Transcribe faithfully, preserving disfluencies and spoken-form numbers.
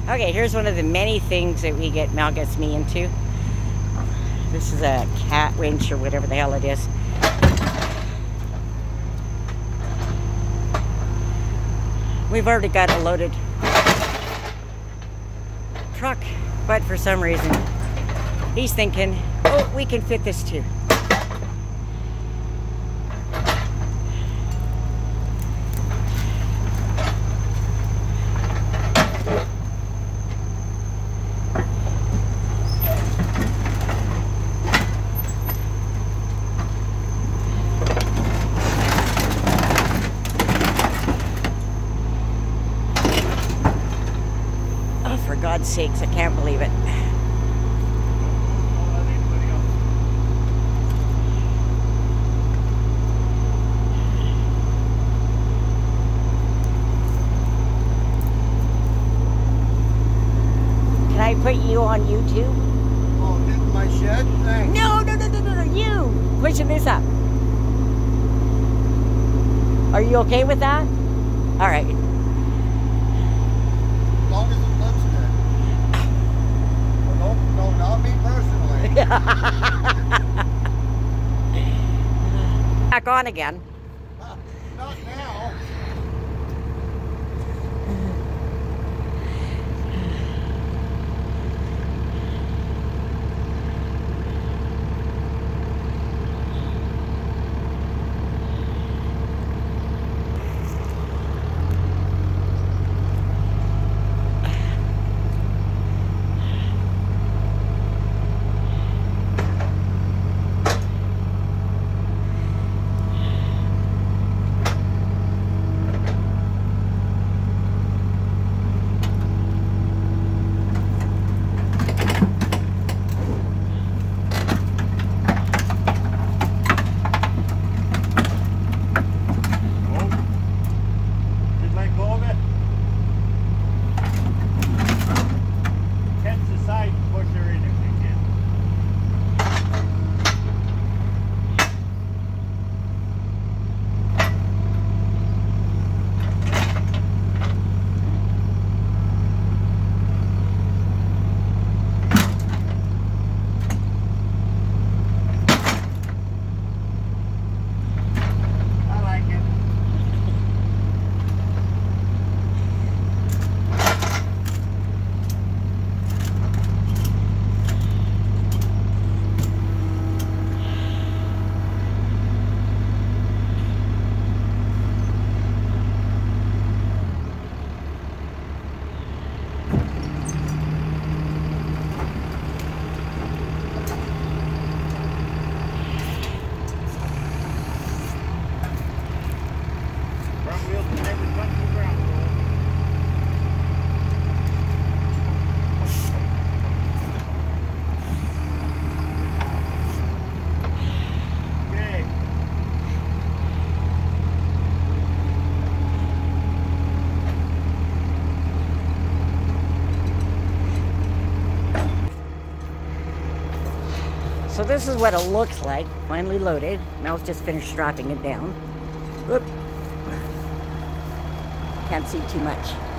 Okay, here's one of the many things that we get, Mel gets me into. This is a cat winch or whatever the hell it is. We've already got a loaded truck, but for some reason, he's thinking, oh, we can fit this too. For God's sakes, I can't believe it. Can I put you on YouTube? Oh, in my shed? Thanks. No, no, no, no, no, no, you! Pushing this up. Are you okay with that? All right. As long as it looks good. Well, no, no, not me personally. Back on again. Uh, not now. So this is what it looks like, finally loaded. Mel's just finished strapping it down. Whoop. Can't see too much.